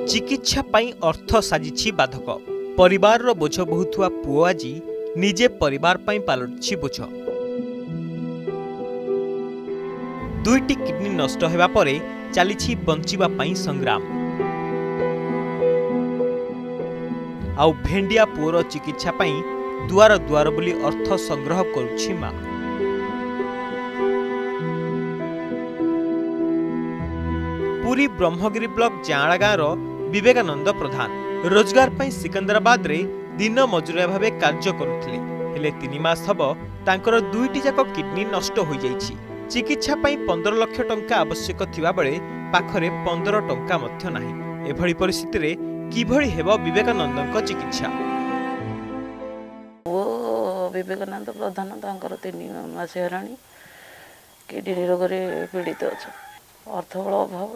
चिकित्सा पाई अर्थ साजिछि बाधक। परिवार रो बोझ बहुथुआ पुओ आजी निजे परिवार पाई पालटिछि बोझ। दुईटी किडनी नष्ट हेबा परे चलिछि बंचिबा पाई संग्राम। आउ भेंडिया पुओर चिकित्सा पाई दुआर दुआर बुली अर्थ संग्रह करुछि मां। पुरी ब्रह्मगिरी ब्लॉक जांला गाँव विवेकानंद प्रधान रोजगार पाई सिकंदराबाद रे दिन मजुरिया भावे कार्य करुथिले। हेले 3 मास हबो तांकर दुईटी जाक किडनी नष्ट हो जाइछि। चिकित्सा पाई 15 लाख टंका आवश्यक थिबा बेले पाखरे 15 टंका मध्य नाही। एभଳି परिस्थिति रे किभଳି हेबो विवेकानंदक चिकित्सा। ओ विवेकानंद प्रधान तांकर 3 मास हेराणी किडनी रोग रे पीड़ित अछि। अर्थबल अभाव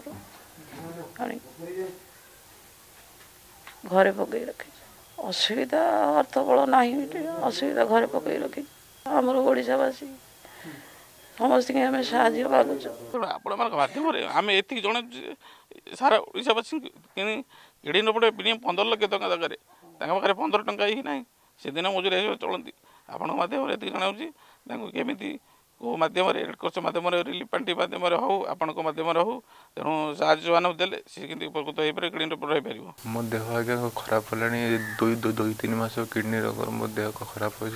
घरे पकई रखी असुविधा अर्थबल ना असुविधा घरे पकई रखी आमर ओडावासी समस्त आम साहय मागुच माध्यम आम ये जन सारा ओडावासी किड़ी न पड़े 15 लाख टका जगह पाखे 15 टका ही ना से दिन मजुरी चलती आपण माध्यम ये जनाऊँ केमी को माध्यम रेड क्रॉस माध्यम रिलीफ पार्टी माध्यम हो आपण माध्यम हो तेणु साहय मान देले सी उपकृत हो पारे किडनी रही पार। मो देह आगे खराब है 2-3 मास किडनी रोग मो देह खराब हो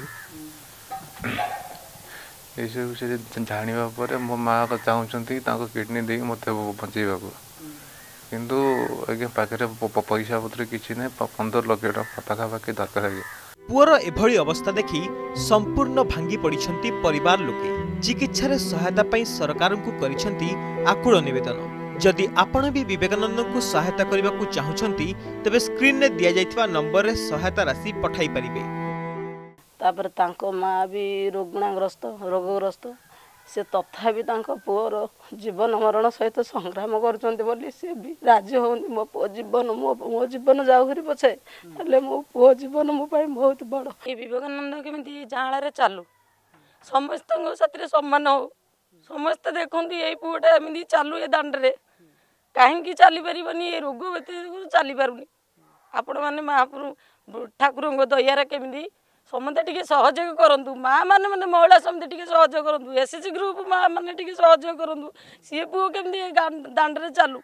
जानापर मो माँ चाहूँगी किडनी दे मत बचेगा किंतु आज्ञा पाखे पैसा पत्र किसी ना 15 लाख टका पाखापाखि दरकार है। पुअर एभଳି अवस्था देखि संपूर्ण भांगी पड़िछंती परिवार लोके। चिकित्सा रे सहायता पाई सरकार को करिछंती आकुल निवेदन। जदि आपण भी विवेकानंद को सहायता करबा को चाहुछंती तबे स्क्रीन रे दिया जाइतबा नंबर रे सहायता राशि पठाई परिबे। तापर तांको माँ भी रोगग्रस्त से तथापि तांको पुअर जीवन मरण सहित संग्राम करछंती बोली से भी राजी होनी मो जीवन जाऊरी पछे हेले मो पुओ जीवन मो पाई बहुत बड़। ए विवेकानंद केमिति जांला रे चालू समस्त साथी सम्मान हो समस्त देखंती ए पुओटा एमिति चालू ए दांड रे काहेकि चली परिबनी ए रोग चली पारुनी। आपण माने महाप्रभु ठाकुर दयारे केमिति समस्ते टिके सहयोग करंतु माँ माने माने महिला समिति टिके सहयोग करंतु एसएसजी ग्रुप माँ माने टिके सहयोग करंतु सी पुओ केमिति दांड रे चालू।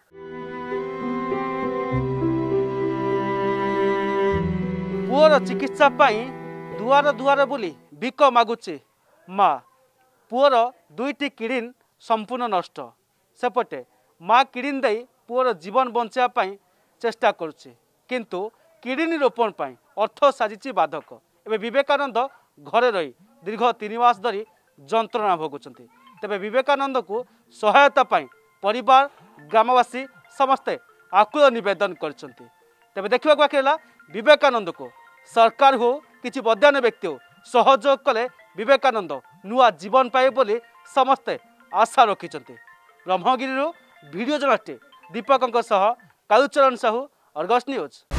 पुअर चिकित्सा पाई दुआर दुआर बुली बिक मागुचे माँ। पुअर 2टी किडनी संपूर्ण नष्ट सेपटे माँ किडनी दे पुअर जीवन बंचा पाई चेष्टा करुचे किंतु किडनी रोपण पाई अर्थ साजिची बाधक। एवं विवेकानंद घरे रही दीर्घ 3 मास धरी जंत्रणा भोगुंट। तेबे विवेकानंद को सहायता पाई परिवार ग्रामवासी समस्ते आकुल निवेदन करछंती। तेबे देखिबा बाकी विवेकानंद को सरकार हो किछि बद्यान व्यक्ति हो सहयोग कले विवेकानंद नुआ जीवन पाए बोली समस्ते आशा रखिछंती। Brahmagiri video journalist Deepak Kalucharan Sahu, Argus news.